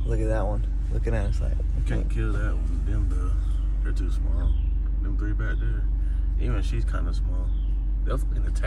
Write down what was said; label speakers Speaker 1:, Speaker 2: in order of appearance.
Speaker 1: Look at that one. Looking at us like.
Speaker 2: You can't kill that one. They're too small. Them three back there. Even she's kind of small. They'll fucking attack.